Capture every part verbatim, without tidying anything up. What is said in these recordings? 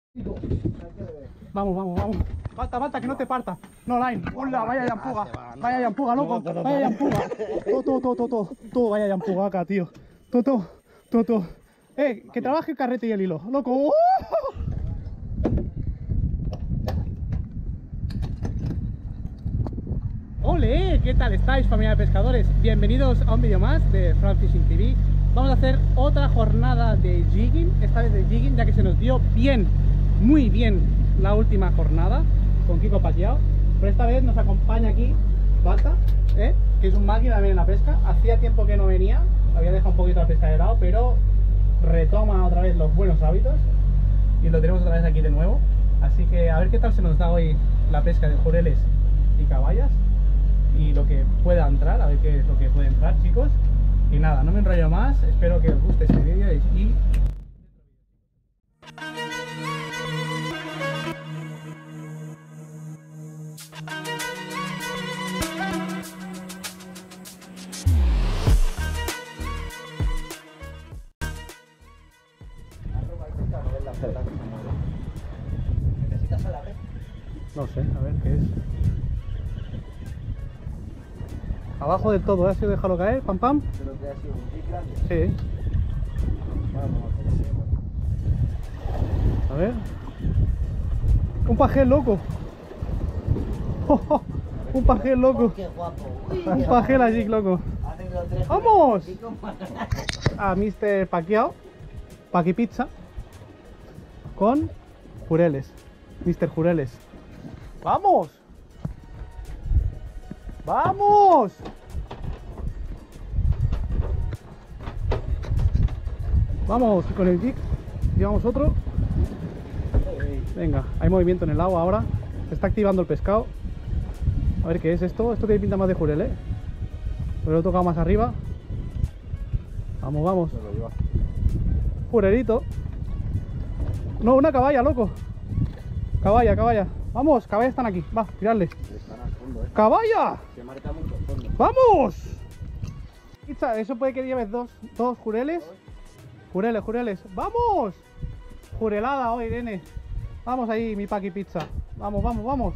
Vamos, vamos, vamos. Falta, falta, que no te parta. No, line. Hola, vaya yampuga. Vaya yampuga, loco. Vaya yampuga. Todo, todo, todo, todo, todo, vaya yampuga acá, tío. Todo, todo, todo, todo. Eh, que trabaje el carrete y el hilo. Loco. ¡Uh! ¡Ole! ¿Qué tal estáis, familia de pescadores? Bienvenidos a un vídeo más de Fran Fishing T V. Vamos a hacer otra jornada de jigging, esta vez de jigging, ya que se nos dio bien, muy bien la última jornada con Kiko Paquiao. Pero esta vez nos acompaña aquí Balta, ¿eh? Que es un máquina también en la pesca. Hacía tiempo que no venía, había dejado un poquito la pesca de lado, pero retoma otra vez los buenos hábitos y lo tenemos otra vez aquí de nuevo. Así que a ver qué tal se nos da hoy la pesca de jureles y caballas y lo que pueda entrar, a ver qué es lo que puede entrar, chicos. Y nada, no me enrollo más, espero que os guste este vídeo y... ¿Necesitas a la red? No sé, a ver qué es. Abajo del todo, ¿eh? ¿Así déjalo caer? Pam, pam. Creo que ha sido un jig grande. Sí. Vamos a A ver. Un pajel loco. Oh, oh, un pajel loco. ¡Qué guapo! Uy, Un pajel allí, loco. hacen los tres. ¡Vamos! Y como- A mister Paquiao, Paqui Pizza, con Jureles, mister Jureles. ¡Vamos! ¡Vamos! Vamos con el jig, llevamos otro. Venga, hay movimiento en el agua ahora, se está activando el pescado. A ver qué es esto, esto tiene pinta más de jurel, ¿eh? Pero lo he tocado más arriba. Vamos, vamos. Jurelito. No, una caballa, loco. Caballa, caballa. Vamos, caballas están aquí. Va, tirarle. Están al fondo, ¿eh? ¡Caballa! Se marca mucho al fondo. ¡Vamos! Pizza, eso puede que lleves dos, dos jureles. Jureles, jureles. ¡Vamos! Jurelada hoy, Irene. Vamos ahí, mi Paqui Pizza. Vamos, vamos, vamos.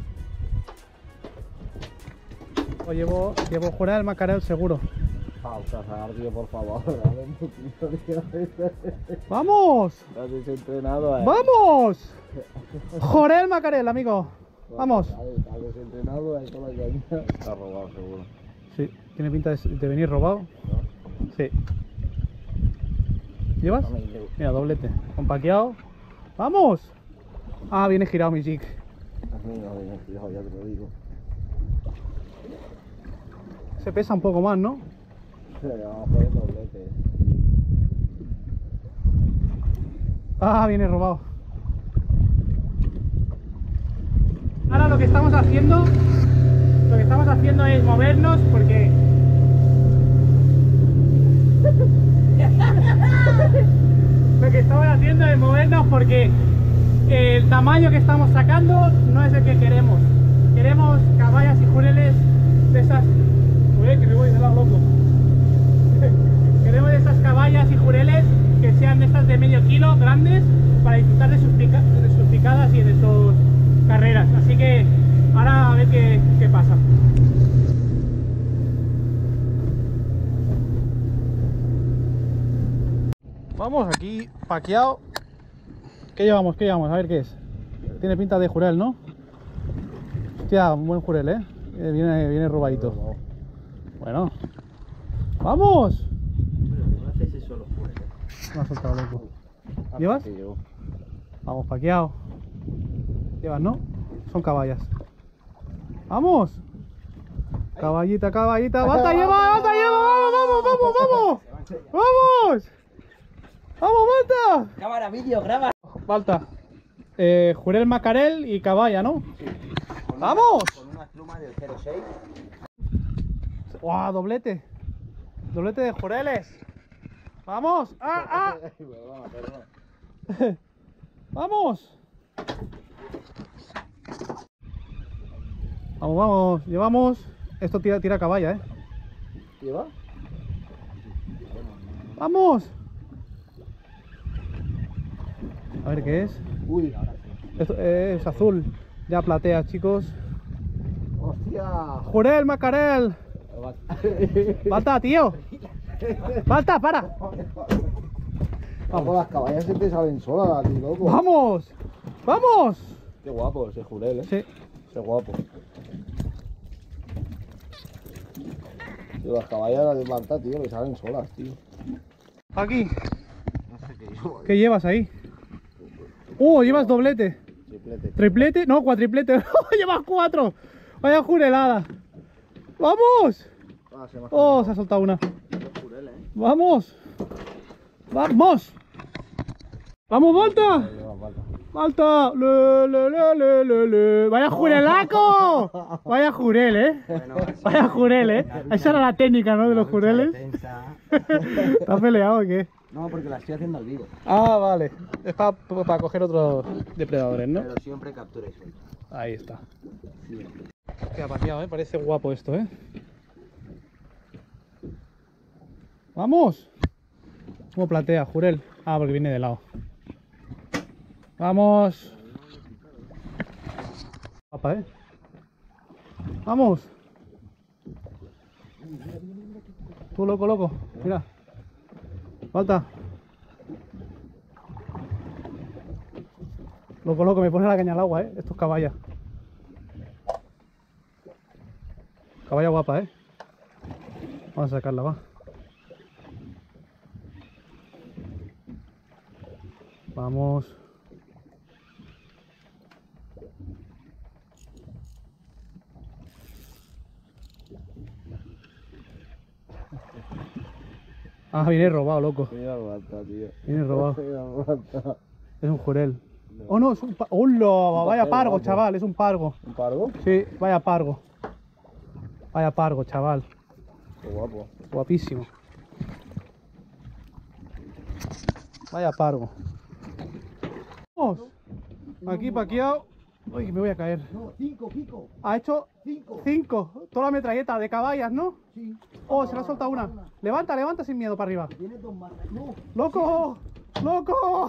O llevo, llevo jurel macarel seguro. Pausa, Sardio, por favor. Dale un poquito, tío. ¡Vamos! Has desentrenado, eh. ¡Vamos! Jorel macarel, amigo. Vamos. Has desentrenado, ahí con la caña. Está robado, seguro. Sí, tiene pinta de, de venir robado. ¿No? Sí. ¿Llevas? No me llevo. Mira, doblete. Compaqueado. ¡Vamos! Ah, viene girado mi jig. A mí no viene fijo, ya te lo digo. Se pesa un poco más, ¿no? Pero que vamos a poner doblete. Ah, viene robado. Ahora lo que estamos haciendo, lo que estamos haciendo es movernos porque lo que estamos haciendo es movernos porque el tamaño que estamos sacando no es el que queremos. Queremos caballas y jureles de esas. Uy, que me voy de lado, loco. Queremos de esas caballas y jureles que sean de estas de medio kilo, grandes, para disfrutar de sus, pica de sus picadas y de sus carreras. Así que ahora a ver qué, qué pasa. Vamos aquí, Paquiao. ¿Qué llevamos? ¿Qué llevamos? A ver qué es. Tiene pinta de jurel, ¿no? Hostia, un buen jurel, ¿eh? Eh, Viene, viene robadito. Bueno. ¡Vamos! No haces eso los jueces. Me ha soltado, loco. ¿Llevas? Sí, llevo. Vamos, Paquiao. Llevas, ¿no? Son caballas. ¡Vamos! Caballita, caballita. ¡Bata, lleva! ¡Bata, lleva! ¡Vamos, vamos, vamos! ¡Vamos! ¡Vamos, Balta! Cámara, vídeo, graba. Balta. Eh, Jurel macarel y caballa, ¿no? Sí. Con ¡Vamos! Una, con una pluma del cero seis. ¡Guau! Doblete. Doblete de jureles. ¡Vamos! ¡Ah, ah! Perdona, perdona. ¡Vamos! Vamos, vamos. Llevamos... Esto tira, tira caballa, ¿eh? ¿Lleva? ¡Vamos! A ver qué es. Uy, ahora sí. Es, es azul. Ya platea, chicos. ¡Hostia! ¡Jurel, Macarel! ¡Falta, tío! ¡Falta, para! Vamos, las caballas se te salen solas, tío, loco. ¡Vamos! ¡Vamos! Qué guapo ese Jurel, eh. Sí. Qué guapo. Tío, las caballas las de Manta, tío, que salen solas, tío. Aquí. No sé qué llevo. ¿Qué llevas ahí? ¡Uh! Llevas doblete. Triplete. ¿Triplete? No, cuatriplete. ¡Llevas cuatro! ¡Vaya jurelada! ¡Vamos! Ah, se me ha ¡Oh! Se ha soltado una. Jurel, eh. ¡Vamos! ¡Vamos! ¡Vamos, Volta! Lleva falta. ¡Malta! ¡Le, le, le, le, le, le! ¡Vaya jurelaco! Vaya jurel, ¿eh? Bueno, Vaya jurel, ¿eh? Esa era la técnica, ¿no? De los jureles. Tensa. ¿Te has peleado o qué? No, porque la estoy haciendo al vivo. Ah, vale. Es para, para coger otros depredadores, ¿no? Pero siempre captura y suelta. Ahí está. Sí. Qué apateado, ¿eh? Parece guapo esto, ¿eh? ¡Vamos! ¿Cómo platea, Jurel? Ah, porque viene de lado. ¡Vamos! Papá, ¿eh? ¡Vamos! Tú, loco, loco. Mira. Falta. Loco, loco, me pone la caña al agua, ¿eh? Esto es caballa. Caballa guapa, ¿eh? Vamos a sacarla, va. Vamos. Ah, viene robado, loco. Mira Manta, tío. Viene robado. Mira Manta. Es un jurel. Oh, no, es un pargo. ¡Hola! Vaya pargo, guapo. chaval, es un pargo. ¿Un pargo? Sí, vaya pargo. Vaya pargo, chaval. Qué guapo. Guapísimo. Vaya pargo. Vamos. Aquí paqueado. Uy, me voy a caer. No, cinco, Kiko. Ha hecho Cinco. cinco. Toda la metralleta de caballas, ¿no? Sí. Oh, se le ha soltado una. Levanta, levanta sin miedo para arriba. Tienes dos más. No. ¡Loco! ¡Loco!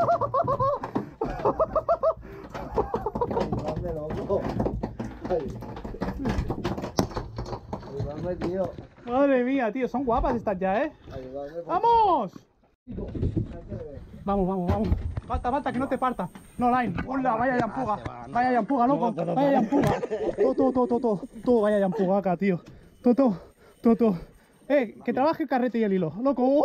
Ayúdame, loco. Ay. Ayúdame, tío. Madre mía, tío, son guapas estas ya, ¿eh? Ayúdame, por ¡Vamos! favor. Vamos, vamos, vamos. Falta, falta, que no te parta. No, Line. Hola, vaya yampuga. Vaya yampuga, loco. Vaya yampuga. Todo, todo, todo, todo. Todo, vaya yampuga acá, tío. Todo, todo, todo, todo. Eh, que trabaje el carrete y el hilo. Loco. ¡Uh!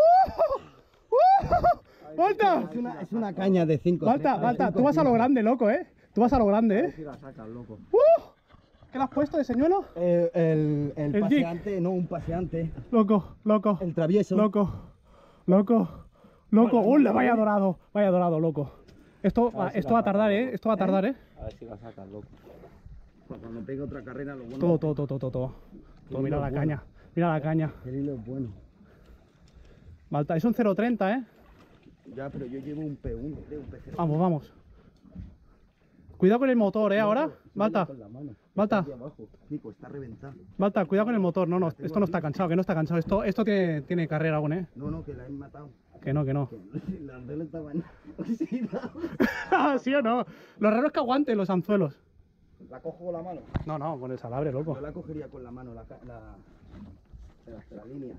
¡Uh! ¡Falta! Es una, es una caña de cinco. Falta, tres, falta. cinco, Tú vas a lo cinco. grande, loco, ¿eh? Tú vas a lo grande, ¿eh? Si la sacas, loco. ¡Uh! ¿Qué le has puesto de señuelo? Eh, el, el, El jig. paseante, no, un paseante. Loco, loco. El travieso. Loco, loco, loco. ¡Hola! Vaya dorado, vaya dorado, loco. Esto, va, si esto la va a tardar, saca, ¿eh? Esto va a tardar, ¿eh? A ver si la sacas, loco. Pues cuando pegue otra carrera lo bueno. Todo, todo, todo, todo, todo. todo. Todo, mira hilo la bueno. caña, mira la caña. El hilo es bueno. Malta, es un cero treinta, ¿eh? Ya, pero yo llevo un P uno, creo, un P cero. Vamos, vamos. Cuidado con el motor, ¿eh? Ahora. Malta, Con la mano. Malta. Está aquí abajo. Nico, está reventado. Malta, cuidado con el motor. No, no, esto no está cansado, que no está cansado. Esto, esto tiene, tiene carrera aún, ¿eh? No, no, que la he matado. Que no, que no. Que las anzuelos estaban oxidados. ¿Sí o no? Lo raro es que aguanten los anzuelos. La cojo con la mano. No, no, con el salabre, loco. Yo la cogería con la mano, la, ca- la, la, la línea.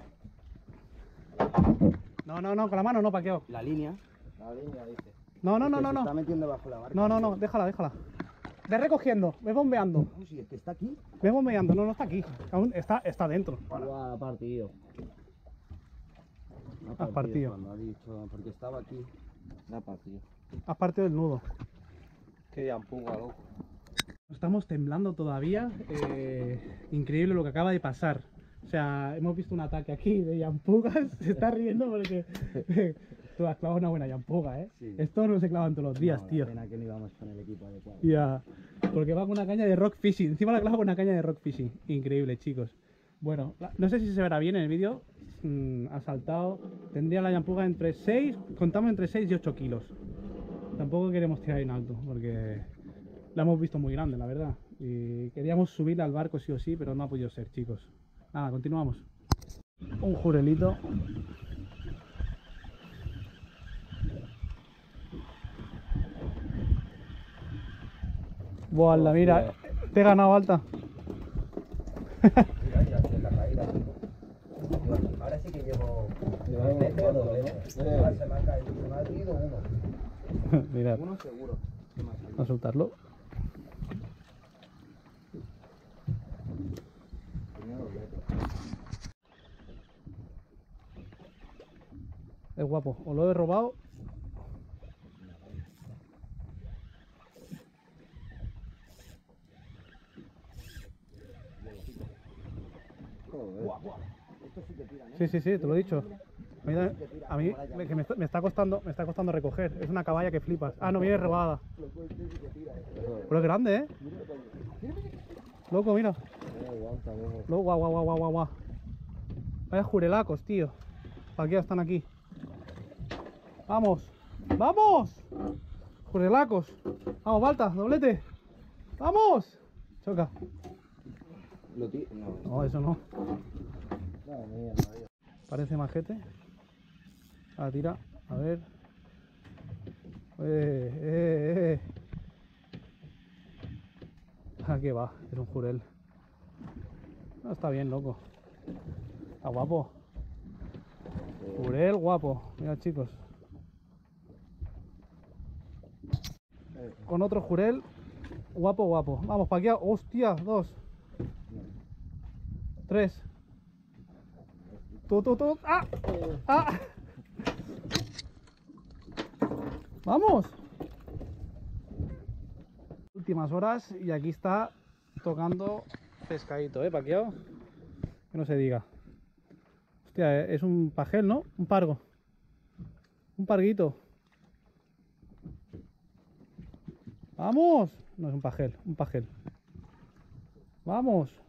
No, no, no, con la mano no, paqueo. La línea. La línea, dice. No, no, no, que no, se no. está metiendo bajo la barca. No, no, no, déjala, déjala. Ve recogiendo, ve bombeando. No, si es que está aquí. Ve bombeando, no, no está aquí. Aún está, está dentro. Igual partido. Has partido. Cuando ha dicho, porque estaba aquí. La partido. Has partido del nudo. Qué yampuga, loco. Estamos temblando todavía. eh, increíble lo que acaba de pasar. O sea, hemos visto un ataque aquí de yampugas. Se está riendo porque tú has clavado una buena yampuga, ¿eh? Sí. Esto no se clavan todos los días, No, tío. La pena que no íbamos con el equipo adecuado. Ya, porque va con una caña de rock fishing. Encima la clava con una caña de rock fishing. Increíble, chicos. Bueno, la- no sé si se verá bien en el vídeo. Mm, ha saltado. Tendría la yampuga entre seis, contamos entre seis y ocho kilos. Tampoco queremos tirar en alto porque la hemos visto muy grande, la verdad. Y queríamos subirla al barco sí o sí, pero no ha podido ser, chicos. Nada, continuamos. Un jurelito. Buah, Alda, mira, te he ganado, Alta. Mira, mira, en la caída. Ahora sí que llevo. Llevamos Veces o cuatro, dos ¿no? veces. Eh. Ahora se me ha caído, se me ha caído uno. Mirad, Uno seguro. ¿Qué más hay? a soltarlo. Es guapo, o lo he robado. Joder. Buah, buah. Esto sí que tiran, ¿eh? Sí, sí, sí, te lo he dicho. A mí, a mí me, que me, está, me está costando, me está costando recoger. Es una caballa que flipas. Ah, no, viene robada. Pero es grande, ¿eh? Loco, mira. Eh, aguanta, loco. Loco, guau, guau, guau, guau, guau, guau. Vaya jurelacos, tío. ¿Para qué están aquí? Vamos, vamos. Jurelacos. Vamos, Balta, doblete. Vamos. Choca. Lo ti- No, No, eso no. Madre mía, María. Parece majete. Ah, tira. A ver. Eh, eh, eh. Ah, qué va. Es un jurel. No, está bien, loco. Está guapo. Jurel guapo. Mira, chicos. Con otro jurel. Guapo, guapo. Vamos, para aquí. Hostia, dos. Tres. Tú, tú, tú. ¡Ah! ¡Ah! ¡Vamos! Últimas horas y aquí está tocando pescadito, ¿eh? Paqueado. Que no se diga. Hostia, es un pajel, ¿no? Un pargo. Un parguito. ¡Vamos! No es un pajel, un pajel. ¡Vamos!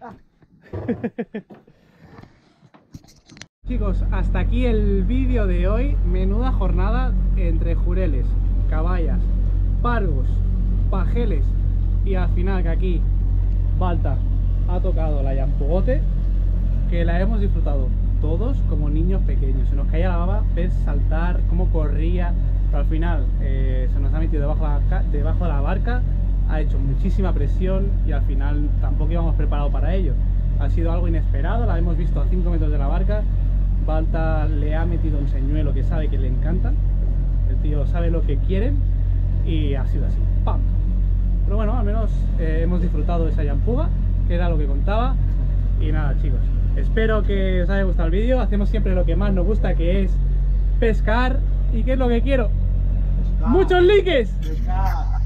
Chicos, hasta aquí el vídeo de hoy. Menuda jornada entre jureles, caballas, pargos, pajeles y al final que aquí Balta ha tocado la yampugote, que la hemos disfrutado todos como niños pequeños. Se nos caía la baba ver saltar, cómo corría, pero al final eh, se nos ha metido debajo de, la, debajo de la barca, ha hecho muchísima presión y al final tampoco íbamos preparados para ello. Ha sido algo inesperado, la hemos visto a cinco metros de la barca. Balta le ha metido un señuelo que sabe que le encantan. El tío sabe lo que quieren y ha sido así. ¡Pam! Pero bueno, al menos eh, hemos disfrutado de esa yampuga, que era lo que contaba. Y nada, chicos, espero que os haya gustado el vídeo. Hacemos siempre lo que más nos gusta, que es pescar. ¿Y qué es lo que quiero? Pescar. ¡Muchos likes! Pescar.